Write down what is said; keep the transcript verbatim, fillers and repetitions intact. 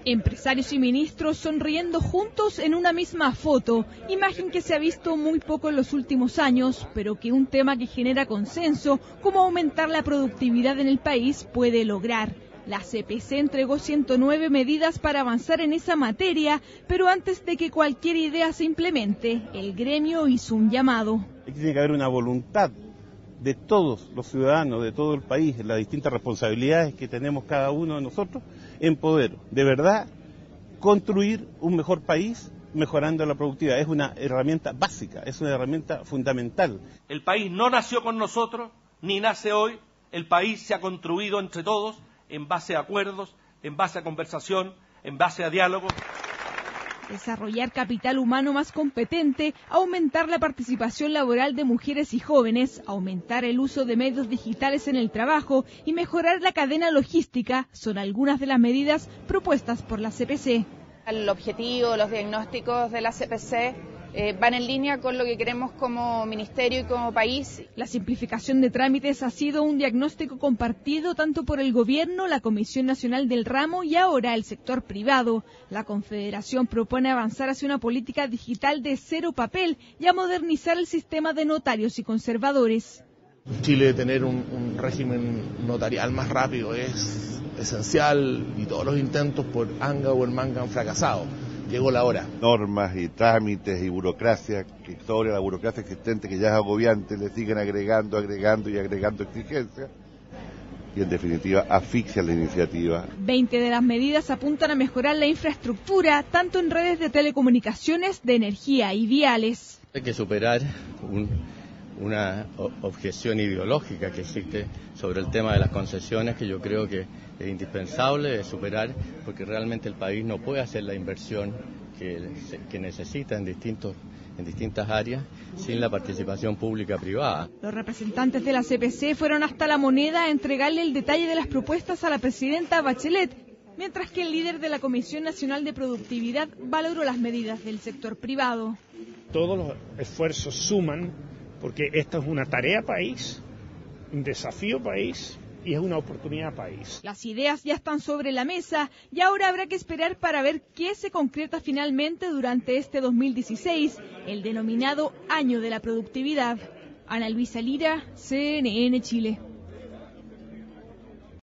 Empresarios y ministros sonriendo juntos en una misma foto, imagen que se ha visto muy poco en los últimos años, pero que un tema que genera consenso, como aumentar la productividad en el país, puede lograr. La C P C entregó ciento nueve medidas para avanzar en esa materia, pero antes de que cualquier idea se implemente, el gremio hizo un llamado. Tiene que haber una voluntad de todos los ciudadanos, de todo el país, en las distintas responsabilidades que tenemos cada uno de nosotros, en poder, de verdad, construir un mejor país mejorando la productividad. Es una herramienta básica, es una herramienta fundamental. El país no nació con nosotros, ni nace hoy. El país se ha construido entre todos en base a acuerdos, en base a conversación, en base a diálogo. Desarrollar capital humano más competente, aumentar la participación laboral de mujeres y jóvenes, aumentar el uso de medios digitales en el trabajo y mejorar la cadena logística son algunas de las medidas propuestas por la C P C. El objetivo, los diagnósticos de la C P C eh, van en línea con lo que queremos como ministerio y como país. La simplificación de trámites ha sido un diagnóstico compartido tanto por el gobierno, la Comisión Nacional del Ramo y ahora el sector privado. La Confederación propone avanzar hacia una política digital de cero papel y a modernizar el sistema de notarios y conservadores. Chile tener un, un régimen notarial más rápido es esencial y todos los intentos por anga o el manga han fracasado. Llegó la hora. Normas y trámites y burocracia, que sobre la burocracia existente que ya es agobiante, le siguen agregando, agregando y agregando exigencias y en definitiva asfixian la iniciativa. veinte de las medidas apuntan a mejorar la infraestructura, tanto en redes de telecomunicaciones, de energía y viales. Hay que superar un... una objeción ideológica que existe sobre el tema de las concesiones, que yo creo que es indispensable superar, porque realmente el país no puede hacer la inversión que, que necesita en distintos en distintas áreas sin la participación pública-privada. Los representantes de la C P C fueron hasta La Moneda a entregarle el detalle de las propuestas a la presidenta Bachelet, mientras que el líder de la Comisión Nacional de Productividad valoró las medidas del sector privado. Todos los esfuerzos suman, porque esta es una tarea país, un desafío país y es una oportunidad país. Las ideas ya están sobre la mesa y ahora habrá que esperar para ver qué se concreta finalmente durante este dos mil dieciséis, el denominado Año de la Productividad. Ana Luisa Lira, C N N Chile.